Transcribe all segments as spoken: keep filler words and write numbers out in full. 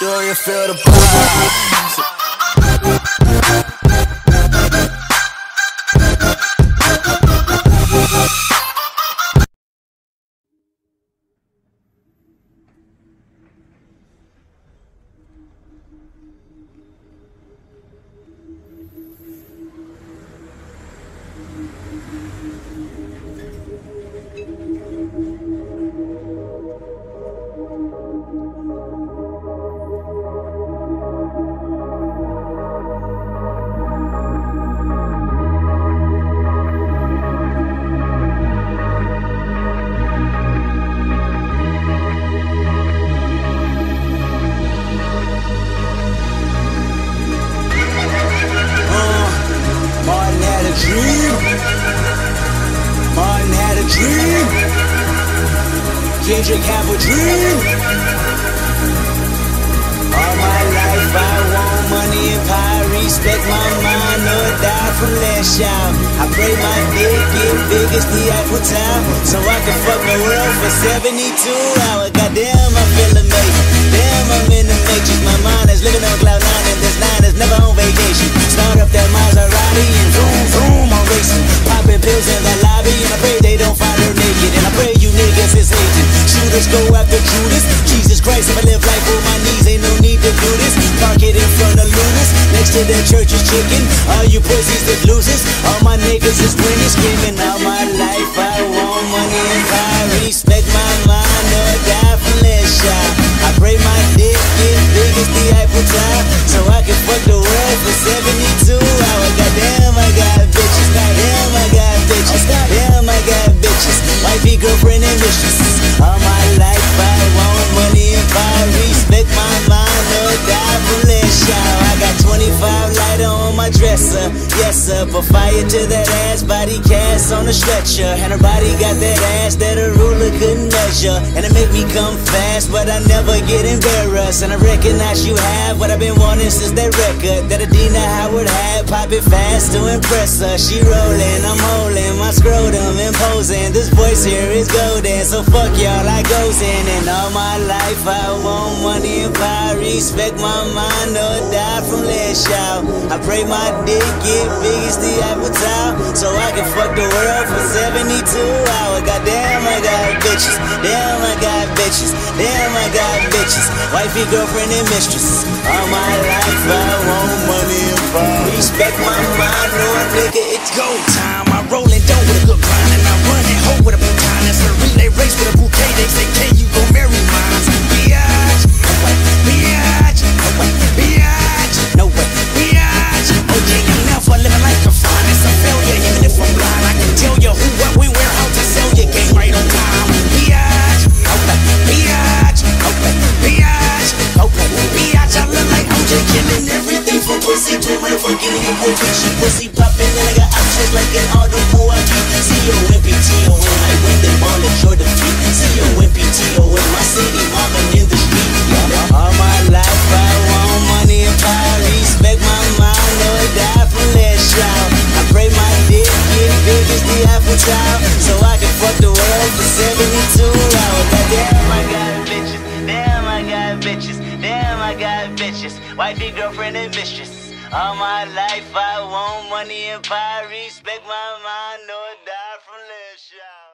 Do you feel the vibes? Kendrick have a dream. All my life I want money and power. Respect my mind or die from last child. I pray my dick get big as the Eiffel Tower, so I can fuck the world for seventy-two hours. Goddamn, I feel amazing. Damn, I'm in the matrix. My mind is living on cloud nine, and this nine is never on vacation. Start up that Maserati and vroom vroom, I'm racing. Popping pills in the lobby, and I pray they don't find her naked. And I pray you niggas is hating. Shooters go after Judas. Jesus Christ, if I live life on my knees, ain't no need to do this. Park it in front of Lunas, next to that church is chicken. All you pussies that losers, all my niggas is winning. Screaming all my life, I want money and power. Respect my mind or die from less shot. I pray my dick get big as the Eiffel Tower, so I can fuck the world for seventy-two hours. Goddamn, I got bitches. Goddamn, I got bitches. Damn, I got bitches. Wifey, girlfriend, and mistresses. All my life I want money and power. Respect my mind or die from less shot. I got twenty-five lighter on my dresser. Yes sir, put fire to that ass. Body cast on a stretcher, and her body got that ass that a ruler couldn't measure. And it make me come fast, but I never get embarrassed. And I recognize you have what I've been wanting since that record that Adina Howard had. Pop it fast to impress her. She rolling, I'm holding my scrotum, imposing. This voice here is golden, so fuck y'all, I goes in. And all my life I want money and power. Respect my mind or die from less shout. I pray my dick get big as the Eiffel Tower, so I can fuck the world for seventy-two hours. Goddamn, I got bitches. Damn, I got bitches. Damn, I got bitches. Wifey, girlfriend, and mistresses. All my life I want money and power. Respect my mind or nigga, it's go time. I roll it down with a good grind, and I run it home with a baton. It's a relay race with a bouquet. They say, can you go marry mine? Biatch, no way, biatch, no way, biatch, no way, biatch. Oh yeah, I'm never living like a fine. It's a failure, even if I'm blind. I can tell you who, what, when, where, how to sell your game right on time. Biatch, okay, biatch, okay, biatch, okay, biatch. I look like I'm just killing everything from pussy to motherfucking hip-hop. She pussy popping, and I got options like an auto pool. I keep C O M P T O N. I win the ball at your defeat. C O M P T O N. My city, mama in the street. All my life I want money and power. Respect my mind or die from less shout. I pray my dick get big as the Eiffel Tower, so I can fuck the world for seventy-two hours. Goddamn, I got bitches. Damn, I got bitches. Damn, I got bitches. Wifey, girlfriend, and mistress. All my life I want money and power. Respect my mind or die from less shout.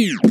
beat.